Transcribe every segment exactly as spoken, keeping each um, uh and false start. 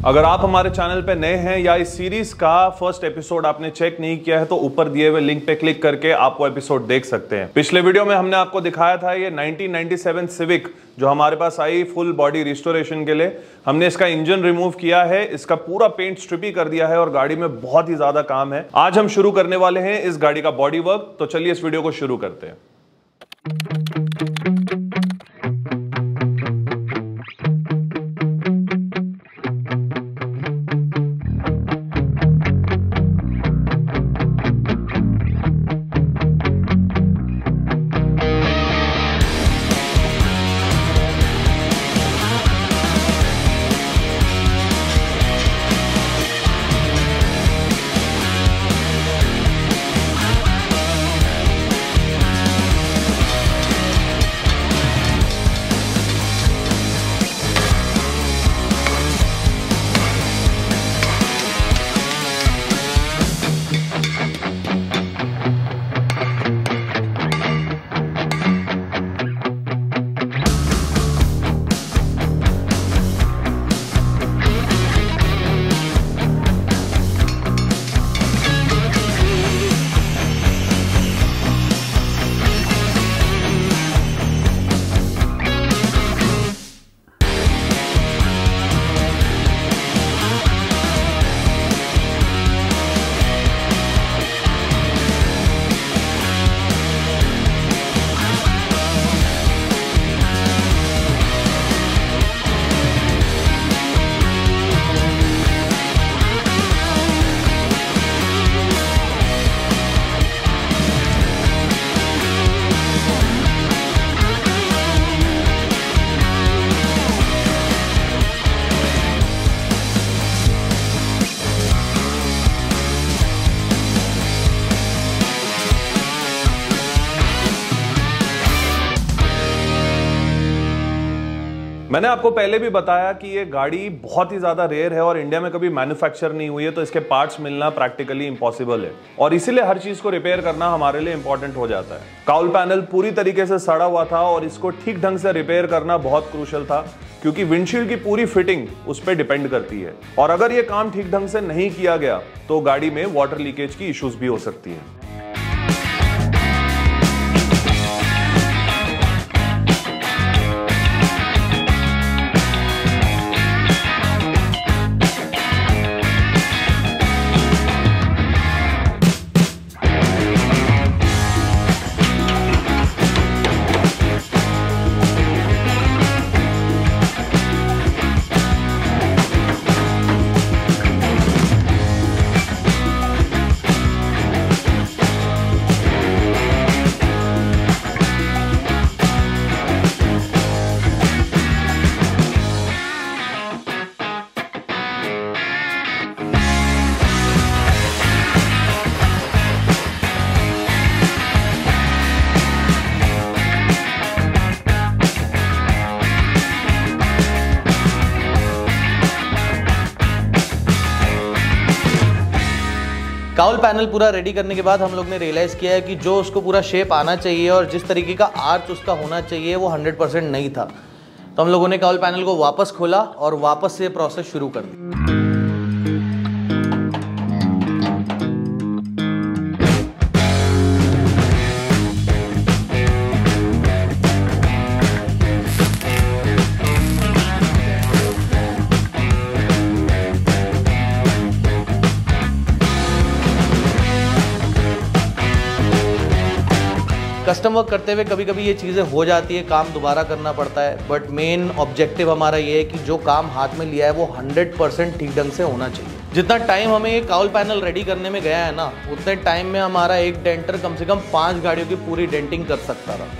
अगर आप हमारे चैनल पे नए हैं या इस सीरीज का फर्स्ट एपिसोड आपने चेक नहीं किया है तो ऊपर दिए हुए लिंक पे क्लिक करके आप वो एपिसोड देख सकते हैं। पिछले वीडियो में हमने आपको दिखाया था ये नाइनटीन नाइंटी सेवन सिविक जो हमारे पास आई फुल बॉडी रिस्टोरेशन के लिए। हमने इसका इंजन रिमूव किया है, इसका पूरा पेंट स्ट्रिप ही कर दिया है और गाड़ी में बहुत ही ज्यादा काम है। आज हम शुरू करने वाले हैं इस गाड़ी का बॉडी वर्क, तो चलिए इस वीडियो को शुरू करते हैं। मैंने आपको पहले भी बताया कि ये गाड़ी बहुत ही ज्यादा रेयर है और इंडिया में कभी मैन्युफैक्चर नहीं हुई है, तो इसके पार्ट्स मिलना प्रैक्टिकली इम्पॉसिबल है और इसीलिए हर चीज को रिपेयर करना हमारे लिए इंपॉर्टेंट हो जाता है। काउल पैनल पूरी तरीके से सड़ा हुआ था और इसको ठीक ढंग से रिपेयर करना बहुत क्रूशियल था क्योंकि विंडशील्ड की पूरी फिटिंग उस पर डिपेंड करती है और अगर ये काम ठीक ढंग से नहीं किया गया तो गाड़ी में वाटर लीकेज की इश्यूज भी हो सकती है। काउल पैनल पूरा रेडी करने के बाद हम लोग ने रियलाइज़ किया है कि जो उसको पूरा शेप आना चाहिए और जिस तरीके का आर्च उसका होना चाहिए वो हंड्रेड परसेंट नहीं था। तो हम लोगों ने काउल पैनल को वापस खोला और वापस से प्रोसेस शुरू कर दी। कस्टम वर्क करते हुए कभी कभी ये चीज़ें हो जाती है, काम दोबारा करना पड़ता है, बट मेन ऑब्जेक्टिव हमारा ये है कि जो काम हाथ में लिया है वो हंड्रेड परसेंट ठीक ढंग से होना चाहिए। जितना टाइम हमें ये काउल पैनल रेडी करने में गया है ना, उतने टाइम में हमारा एक डेंटर कम से कम पाँच गाड़ियों की पूरी डेंटिंग कर सकता था।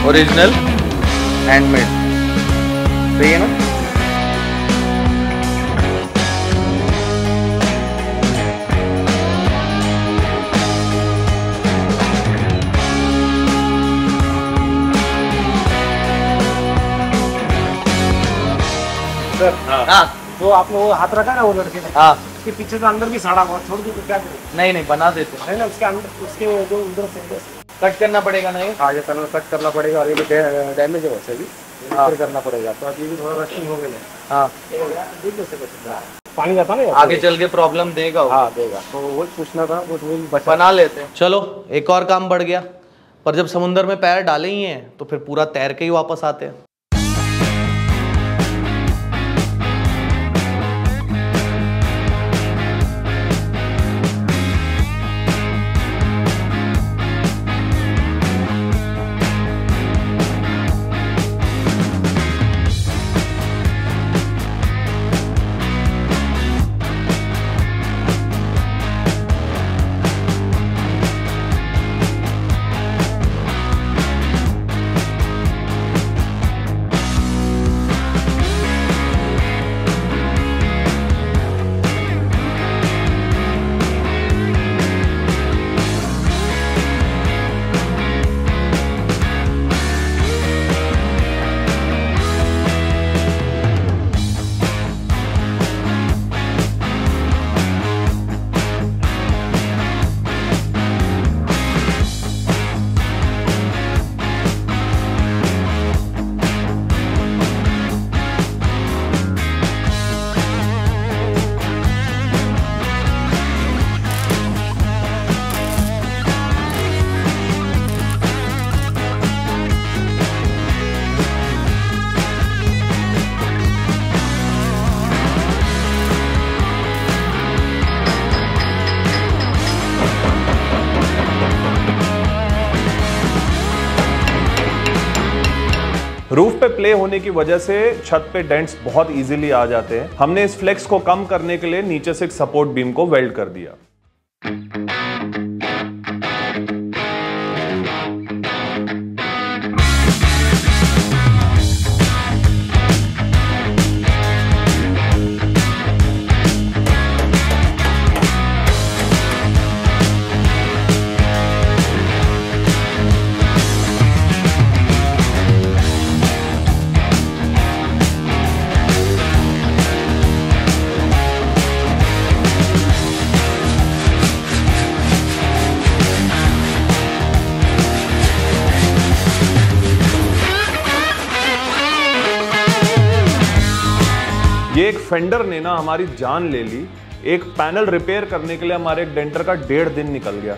ओरिजिनल हैंडमेड, सही है ना। हाँ, तो आपने वो हाथ रखा ना वो लड़के ने, हाँ, उसके पीछे तो अंदर भी साड़ा बहुत छोड़ दो तो क्या करें? नहीं नहीं बना देते है ना, उसके अंदर उसके जो उधर से कट करना पड़ेगा ना ये। हाँ, ये कलर कट करना पड़ेगा और ये भी डैमेज है वैसे भी, हाँ। फिर करना पड़ेगा। तो अभी भी थोड़ा रस्टिंग हो गया। हाँ, पानी जाता ना आगे चल के प्रॉब्लम देगा वो। हाँ देगा, तो वो पूछना था, वो बना लेते हैं। चलो एक और काम बढ़ गया, पर जब समुंदर में पैर डाले ही हैं तो फिर पूरा तैर के ही वापस आते हैं। रूफ पे प्ले होने की वजह से छत पे डेंट्स बहुत इजीली आ जाते हैं। हमने इस फ्लेक्स को कम करने के लिए नीचे से एक सपोर्ट बीम को वेल्ड कर दिया। ये एक फेंडर ने ना हमारी जान ले ली। एक पैनल रिपेयर करने के लिए हमारे एक डेंटर का डेढ़ दिन निकल गया।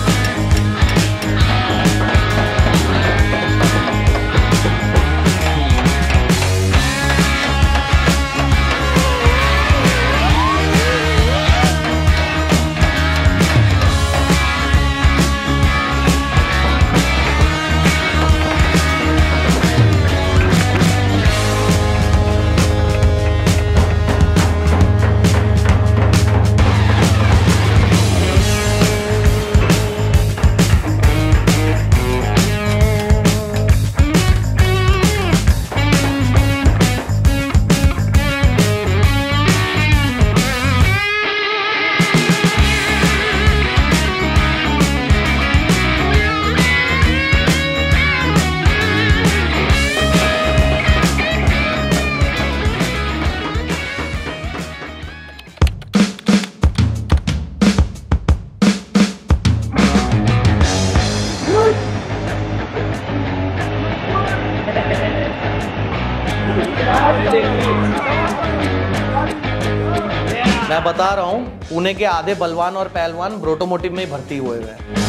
मैं बता रहा हूँ, पुणे के आधे बलवान और पहलवान ब्रोटोमोटिव में ही भर्ती हुए हुए हैं।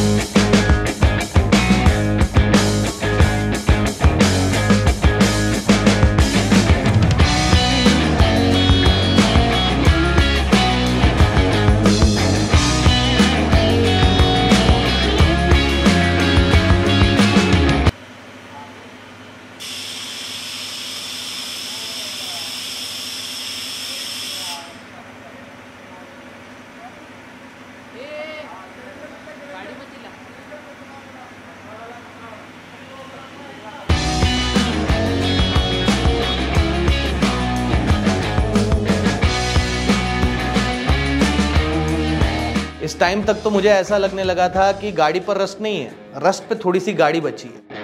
गाड़ी मत दिला। इस टाइम तक तो मुझे ऐसा लगने लगा था कि गाड़ी पर रस्ट नहीं है, रस्ट पे थोड़ी सी गाड़ी बची है।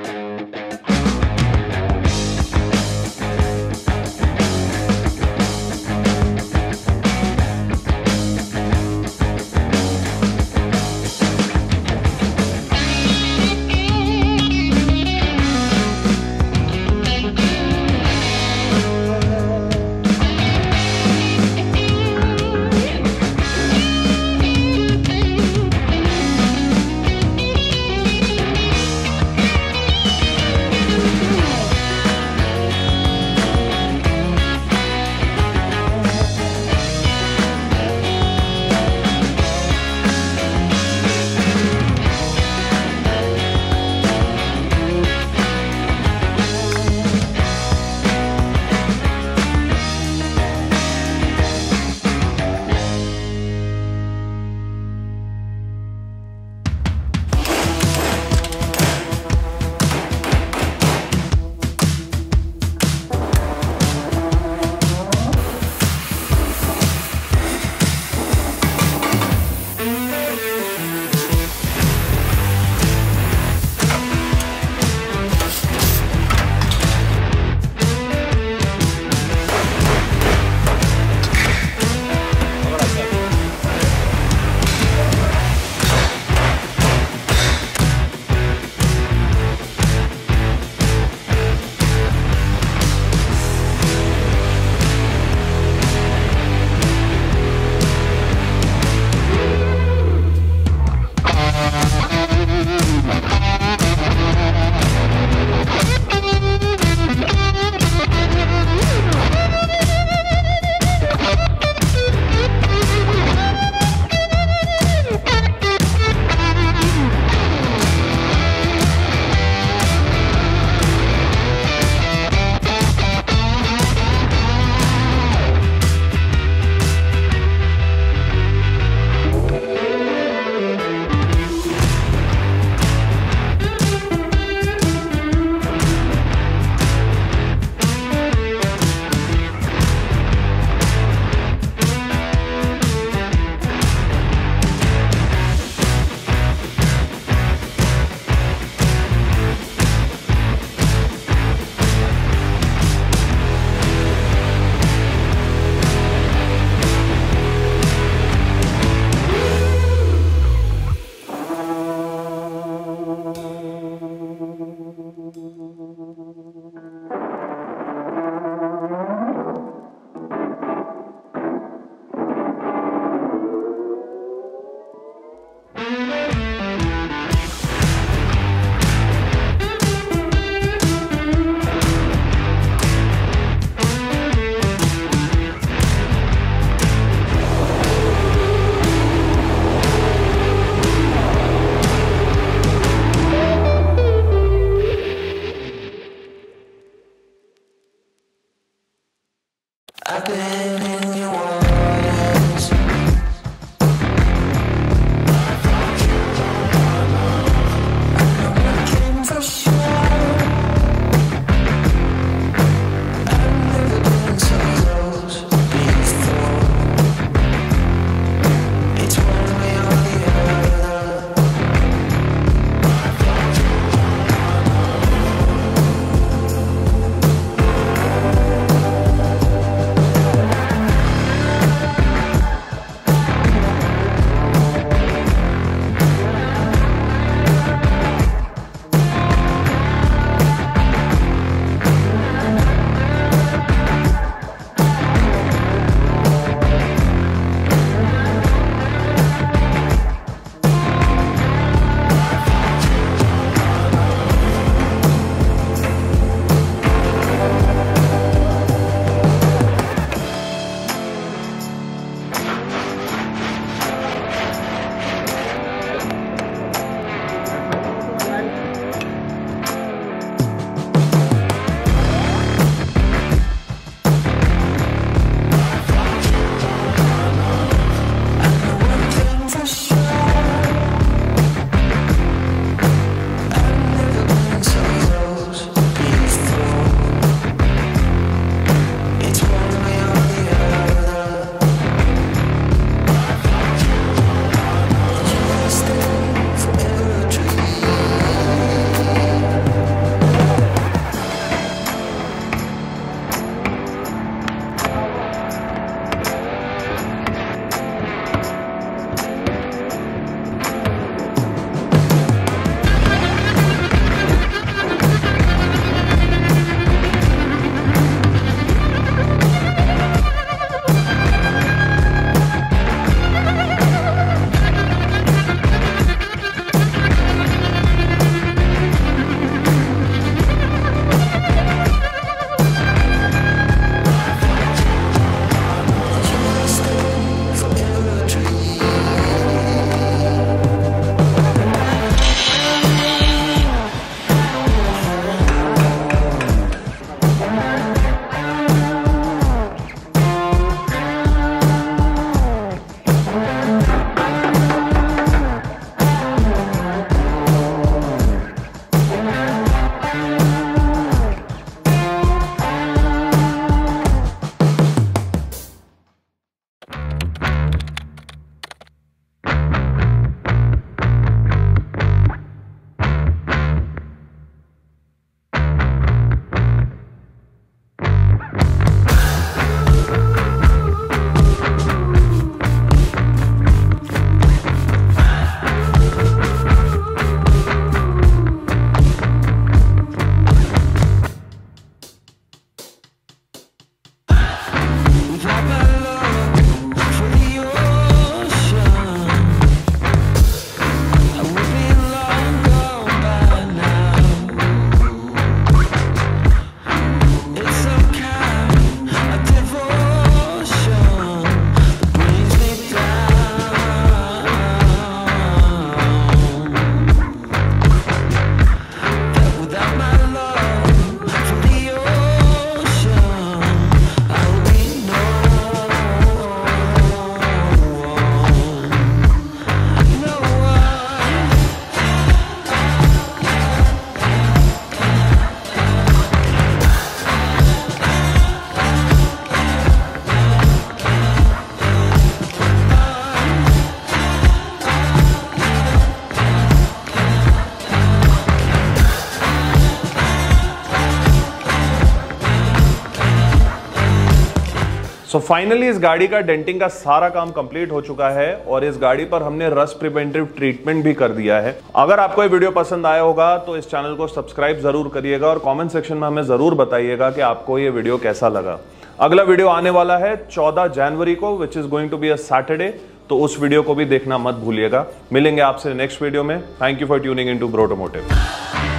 सो फाइनली इस गाड़ी का डेंटिंग का सारा काम कंप्लीट हो चुका है और इस गाड़ी पर हमने रस्ट प्रिवेंटिव ट्रीटमेंट भी कर दिया है। अगर आपको ये वीडियो पसंद आया होगा तो इस चैनल को सब्सक्राइब जरूर करिएगा और कमेंट सेक्शन में हमें जरूर बताइएगा कि आपको ये वीडियो कैसा लगा। अगला वीडियो आने वाला है चौदह जनवरी को, which is going to be a Saturday, तो उस वीडियो को भी देखना मत भूलिएगा। मिलेंगे आपसे नेक्स्ट वीडियो में। Thank you for tuning into Bro automotive.